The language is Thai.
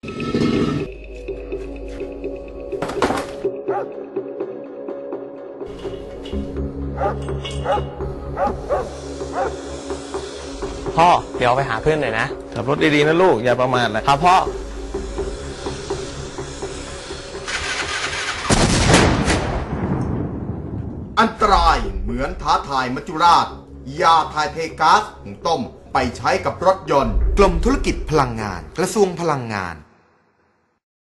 พ่อเดี๋ยวไปหาเพื่อนหน่อยนะขับรถดีๆนะลูกอย่าประมาทนะครับพ่ออันตรายเหมือนท้าทายมัจจุราชยาถ่ายเทก๊าซหุงต้มไปใช้กับรถยนต์กรมธุรกิจพลังงานกระทรวงพลังงาน